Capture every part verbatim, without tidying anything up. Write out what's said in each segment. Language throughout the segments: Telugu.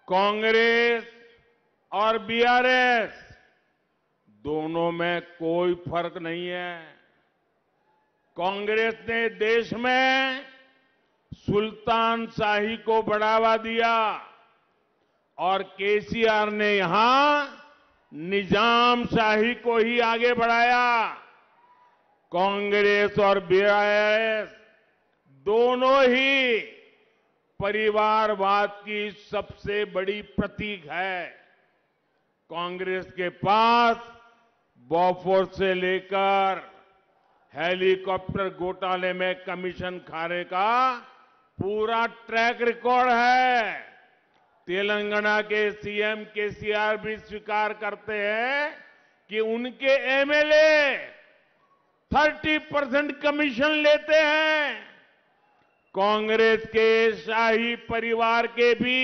कांग्रेस और बीआरएस दोनों में कोई फर्क नहीं है। कांग्रेस ने देश में सुल्तान शाही को बढ़ावा दिया और केसीआर ने यहां निजाम शाही को ही आगे बढ़ाया। कांग्रेस और बीआरएस दोनों ही परिवारवाद की सबसे बड़ी प्रतीक है। कांग्रेस के पास बॉफोर्स से लेकर हेलीकॉप्टर घोटाले में कमीशन खाने का पूरा ट्रैक रिकॉर्ड है। तेलंगाना के सीएम केसीआर भी स्वीकार करते हैं कि उनके एमएलए तीस परसेंट कमीशन लेते हैं। कांग्रेस के शाही परिवार के भी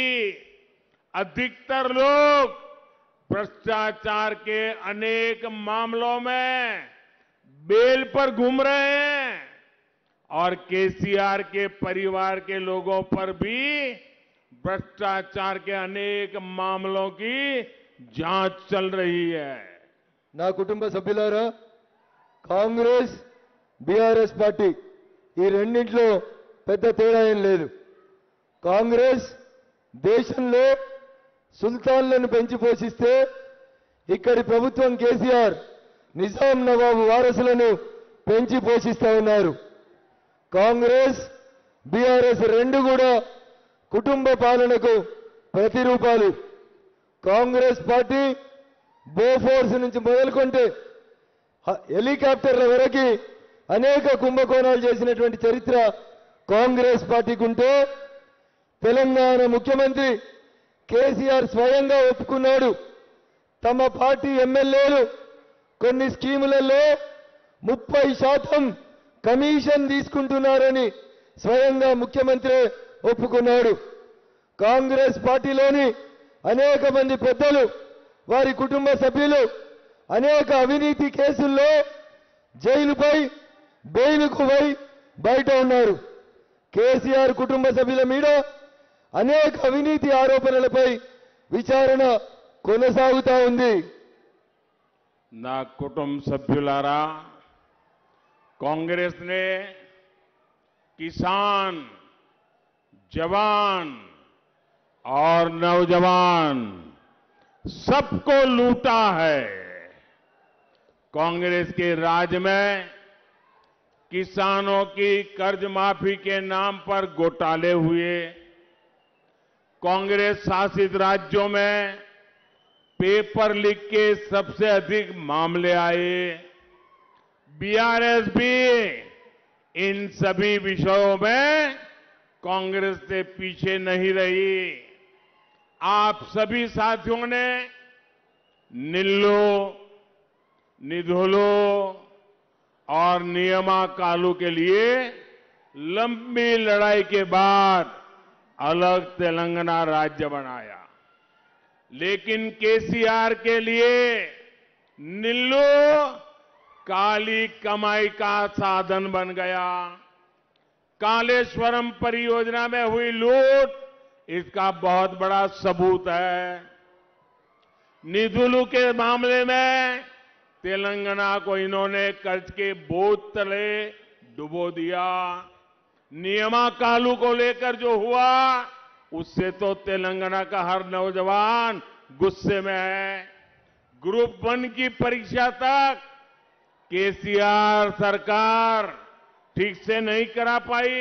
अधिकतर लोग भ्रष्टाचार के अनेक मामलों में बेल पर घूम रहे हैं और केसीआर के परिवार के लोगों पर भी भ्रष्टाचार के अनेक मामलों की जांच चल रही है। నా కుటుంబ సభ్యులారా కాంగ్రెస్ బీఆర్ఎస్ పార్టీ ఈ రెండింటిలో పెద్ద తేడా ఏం లేదు। కాంగ్రెస్ దేశంలో సుల్తాన్లను పెంచి పోషిస్తే ఇక్కడి ప్రభుత్వం కేసీఆర్ నిజాం నవాబు వారసులను పెంచి పోషిస్తా ఉన్నారు। కాంగ్రెస్ బీఆర్ఎస్ రెండు కూడా కుటుంబ పాలనకు ప్రతిరూపాలు। కాంగ్రెస్ పార్టీ బోఫోర్స్ నుంచి మొదలుకొంటే హెలికాప్టర్ల వరకు అనేక కుంభకోణాలు చేసినటువంటి చరిత్ర కాంగ్రెస్ పార్టీకి ఉంటే తెలంగాణ ముఖ్యమంత్రి కేసీఆర్ స్వయంగా ఒప్పుకున్నాడు। తమ పార్టీ ఎమ్మెల్యేలు కొన్ని స్కీములలో ముప్పై శాతం కమిషన్ తీసుకుంటున్నారని స్వయంగా ముఖ్యమంత్రి ఒప్పుకున్నాడు। కాంగ్రెస్ పార్టీలోని అనేక మంది పెద్దలు వారి కుటుంబ సభ్యులు అనేక అవినీతి కేసుల్లో జైలుపై బెయిల్కు పోయి బయట ఉన్నారు। కేసీఆర్ కుటుంబ సభ్యుల మీద అనేక అవినీతి ఆరోపణలపై విచారణ కొనసాగుతా ఉంది। నా కుటుంబ సభ్యులారా, कांग्रेस ने किसान, जवान और नौजवान सबको लूटा है। कांग्रेस के राज में किसानों की कर्ज माफी के नाम पर घोटाले हुए। कांग्रेस शासित राज्यों में पेपर लीक के सबसे अधिक मामले आए। बीआरएस भी इन सभी विषयों में कांग्रेस से पीछे नहीं रही। आप सभी साथियों ने निल्लो, निधोलो और नियमा कालू के लिए लंबी लड़ाई के बाद अलग तेलंगाना राज्य बनाया, लेकिन केसीआर के लिए निल्लो काली कमाई का साधन बन गया। कालेश्वरम परियोजना में हुई लूट इसका बहुत बड़ा सबूत है। निधुलू के मामले में तेलंगाना को इन्होंने कर्ज के बोझ तले डुबो दिया। नियमा कालू को लेकर जो हुआ उससे तो तेलंगाना का हर नौजवान गुस्से में है। ग्रुप वन की परीक्षा तक केसीआर सरकार ठीक से नहीं करा पाई।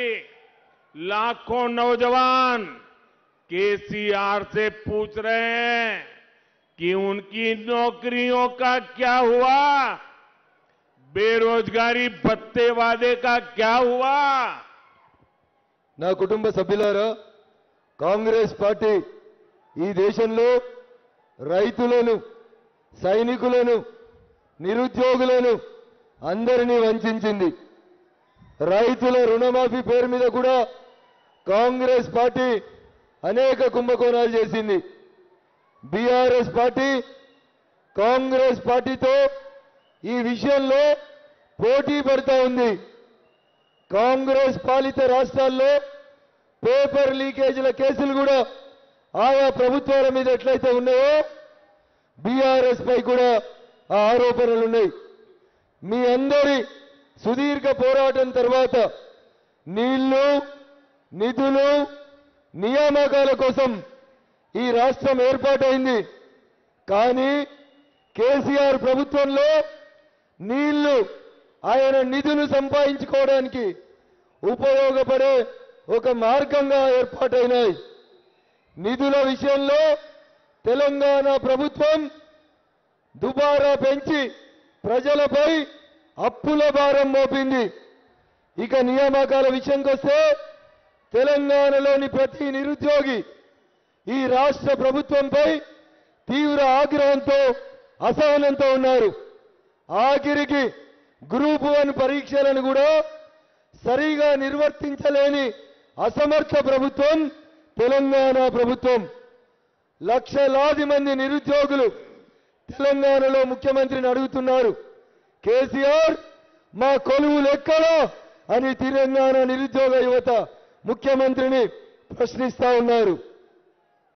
लाखों नौजवान केसीआर से पूछ रहे हैं कि उनकी नौकरियों का क्या हुआ, बेरोजगारी भत्ते वादे का क्या हुआ। నా కుటుంబ సభ్యులారా, కాంగ్రెస్ పార్టీ ఈ దేశంలో రైతులను, సైనికులను, నిరుద్యోగులను అందరినీ వంచింది। రైతుల రుణమాఫీ పేరు మీద కూడా కాంగ్రెస్ పార్టీ అనేక కుంభకోణాలు చేసింది। బీఆర్ఎస్ పార్టీ కాంగ్రెస్ పార్టీతో ఈ విషయంలో పోటీ పడుతూ ఉంది। కాంగ్రెస్ పాలిత రాష్ట్రాల్లో పేపర్ లీకేజీల కేసులు కూడా ఆయా ప్రభుత్వాల మీద ఎట్లయితే ఉన్నాయో బీఆర్ఎస్ పై కూడా ఆ ఆరోపణలు ఉన్నాయి. మీ అందరి సుదీర్ఘ పోరాటం తర్వాత నీళ్లు, నిధులు, నియామకాల కోసం ఈ రాష్ట్రం ఏర్పాటైంది. కానీ కేసీఆర్ ప్రభుత్వంలో నీళ్లు ఆయన నిధులు సంపాదించుకోవడానికి ఉపయోగపడే ఒక మార్గంగా ఏర్పాటైనాయి. నిధుల విషయంలో తెలంగాణ ప్రభుత్వం దుబారా పెంచి ప్రజలపై అప్పుల భారం మోపింది. ఇక నియామకాల విషయంకి వస్తే తెలంగాణలోని ప్రతి నిరుద్యోగి ఈ రాష్ట్ర ప్రభుత్వంపై తీవ్ర ఆగ్రహంతో అసహనంతో ఉన్నారు. ఆఖరికి గ్రూప్ వన్ పరీక్షలను కూడా సరిగా నిర్వర్తించలేని అసమర్థ ప్రభుత్వం తెలంగాణ ప్రభుత్వం. లక్షలాది మంది నిరుద్యోగులు తెలంగాణలో ముఖ్యమంత్రిని అడుగుతున్నారు, కేసీఆర్ మా కొలువులు ఎక్కడా అని తెలంగాణ నిరుద్యోగ యువత ముఖ్యమంత్రిని ప్రశ్నిస్తా ఉన్నారు.